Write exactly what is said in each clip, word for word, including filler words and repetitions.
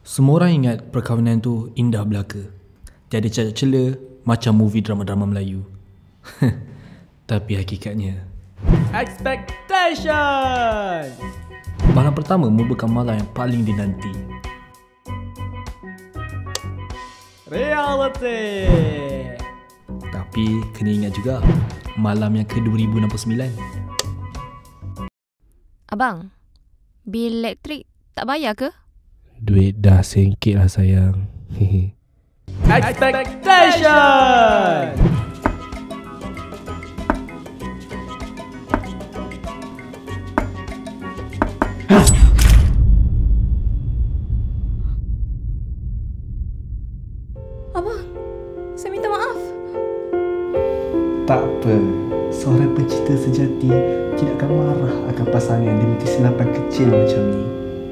Semua orang ingat perkahwinan tu indah belaka. Jadi cacat cela macam movie drama-drama Melayu. Tapi hakikatnya Expectation. malam pertama merupakan malam yang paling dinanti. Reality. Tapi kena ingat juga malam yang ke dua ribu enam puluh sembilan. Abang, bil elektrik tak bayar ke? Duit dah singkit lah sayang. Expectation. Abang, saya minta maaf. Tak apa, seorang pencipta sejati tidak akan marah akan pasangan demi kesilapan kecil macam ni.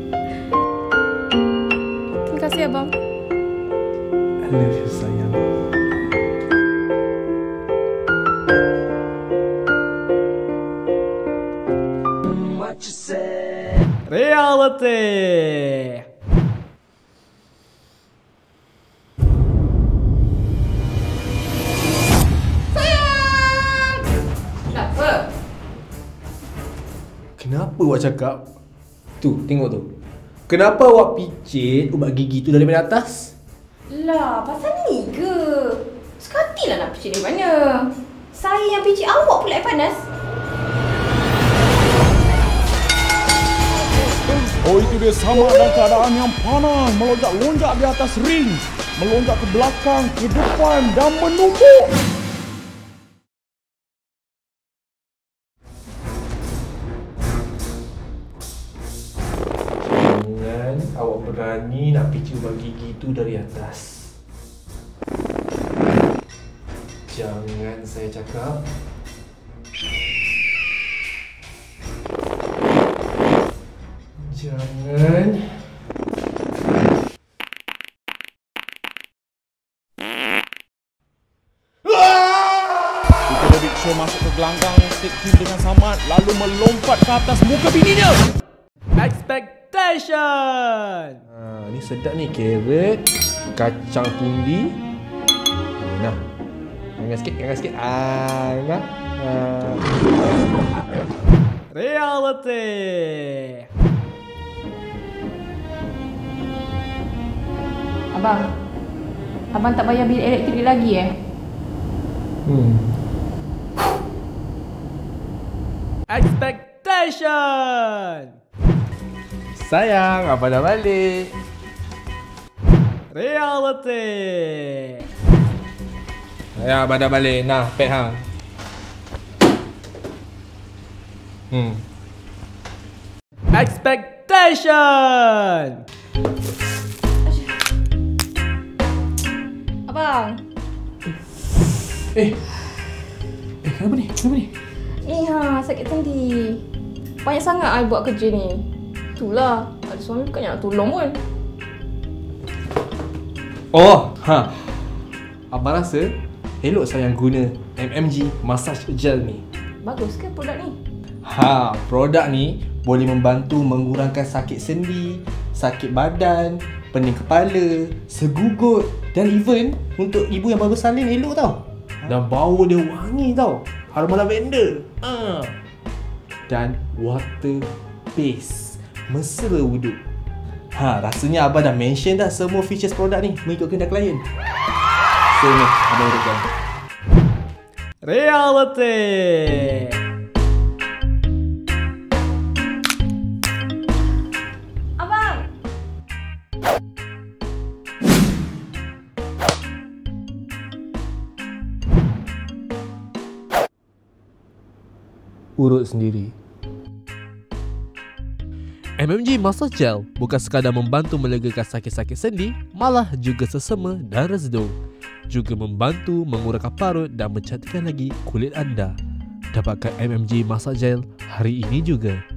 Terima kasih abang. I love you sayang. Reality. Kenapa awak cakap? Tu, tengok tu. Kenapa awak picit ubat gigi tu daripada atas? Lah, pasal ni ke? Sekatilah nak picit dari mana? Saya yang picit awak pula yang panas. Oh, itu dia sama dalam keadaan yang panas, melonjak-lonjak di atas ring, melonjak ke belakang, ke depan dan menumbuk. Jangan awak berani nak picit ubat gigi tu dari atas. Jangan saya cakap. Jangan. Kita Big Show masuk ke gelanggang, take him dengan Samad, lalu melompat ke atas muka bininya. Expectation. Ha, ni sedap ni, carrot, kacang pundi. Nah. Angkat sikit, angkat sikit. Ah, nah. Ah. Reality. Abang, abang tak bayar bil elektrik lagi eh? Hmm. Expectation. Sayang, apa dah balik? Reality. Ya, abang dah balik. Nah, pet hang. Hmm. Expectation. Abang, Eh. Eh, kenapa ni? Kenapa ni? ni ha, sakit sendi. Banyak sangat I buat kerja ni. Itulah, ada suami bukannya nak tolong pun. Oh, ha. Abang rasa elok sayang guna M M G Massage Gel ni. Bagus ke produk ni? Ha, produk ni boleh membantu mengurangkan sakit sendi, sakit badan, pening kepala, segugut dan even untuk ibu yang baru salin elok tau. Dan bau dia wangi tau. Aroma lavender. Ha. Dan water base. Mesra wuduk. Ha, rasanya abang dah mention dah semua features produk ni mengikut kehendak klien. So ni, abang urutkan. Reality. Abang! Urut sendiri. M M G Massage Gel bukan sekadar membantu melegakan sakit-sakit sendi, malah juga sesama dan rezdung. Juga membantu mengurangkan parut dan mencantikkan lagi kulit anda. Dapatkan M M G Massage Gel hari ini juga.